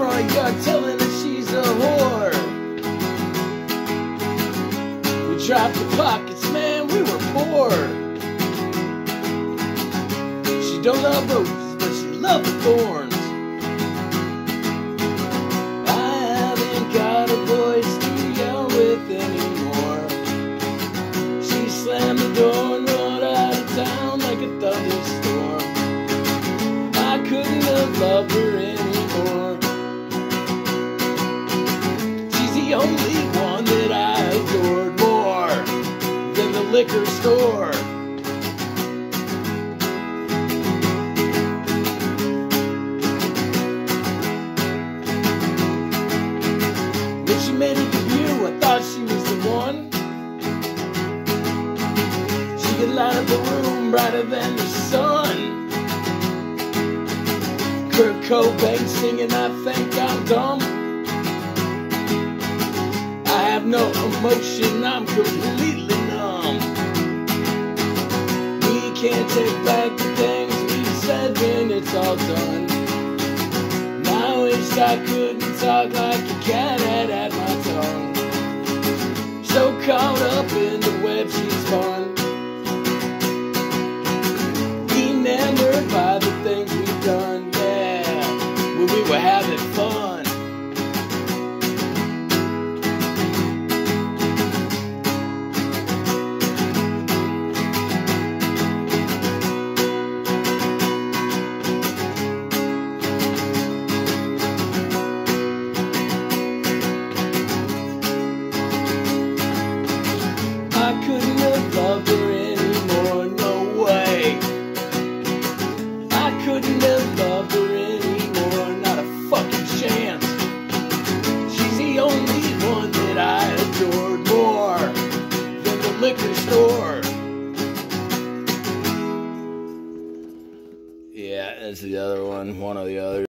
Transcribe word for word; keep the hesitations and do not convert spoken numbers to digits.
front yard telling her she's a whore. We dropped the pockets, man, we were poor. She don't love roses, but she loves the thorns. I haven't got a voice to yell with anymore. She slammed the door and rode out of town like a thunderstorm. I couldn't have loved her anymore. She's the only one that I adored more than the liquor store. When she made a debut, I thought she was the one. She could light up the room brighter than the sun. Kurt Cobain singing, I think I'm dumb. I have no emotion, I'm completely numb. We can't take back the things we said when it's all done. Now I wish I couldn't talk like a cat had at my tongue. So caught up in the web she's spun, enamored by the things we've done. We were having fun. I couldn't have loved her anymore, no way. I couldn't have loved her anymore, not a fucking chance. She's the only one that I adored more than the liquor store. Yeah, that's the other one, one of the others.